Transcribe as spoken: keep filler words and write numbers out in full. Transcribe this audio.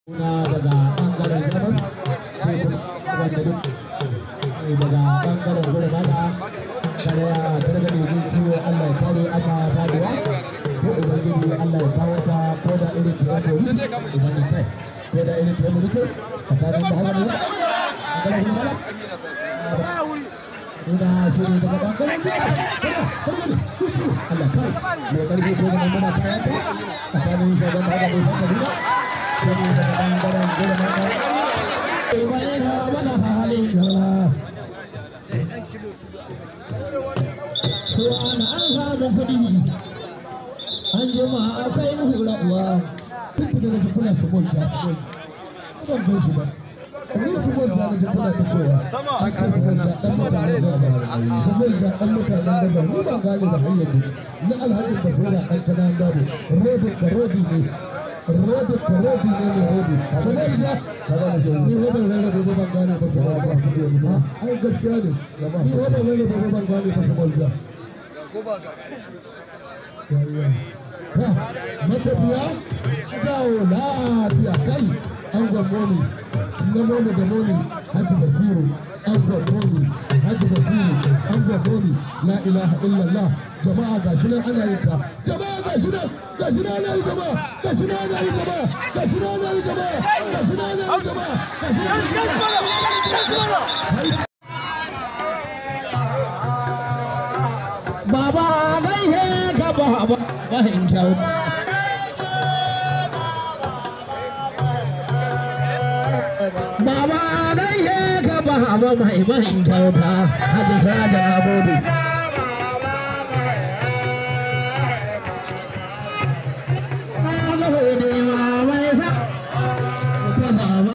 Kuna daga ɓangaren gabas sai kuma wanda duk daga ɓangaren gudu mata kare ya targaɗe jin ciwo Allah ya kare aka faduwa ko ubangiji Allah ya kawo ta ko da irin tuwa ko wuce ubangiji kai ko da irin tuwa wuce a tsarin da haka ne ɓangaren gudu mata Kuna shiri daga ɓangaren gabas Allah kai mai ƙarfi ko da muna kayan ta a tsarin shagon da haka ne saka duka Jadi kadang-kadang boleh makan. Ibadah mana halin Allah. Tuhan Allah mufdi. Anjama akai hula Allah. Kita dengan sekolah sekolah sekolah. Bukan bersih. Ini semua dari sekolah kecil. Sama. Sekolah sekolah dan bukan kali dah ini. Nak alhaji bersama al-Quran baru. Robi robi ni. Robi robi ni robi. Sebenarnya, ni robi robi robi bangani bersama Allah kita. Ay gaskiya ne. Ni robi robi robi bangani bersama Allah. Ha, matafiya dawo lafiya kai an gwamnoni na momi da momi haji basiru an gwamnoni haji basiru an gwamnoni la ilaha illallah jama'a ga shi nan ana yin ta jama'a ga shi nan ga shi nan ana yi jama'a ga shi nan ana yi jama'a ga shi nan ana yi jama'a ga shi nan ana yi jama'a ga shi nan ana yi jama'a Baba dai he ga baba bahin kyauta Baba dai he ga baba mai bahin kyauta hadisa da abodi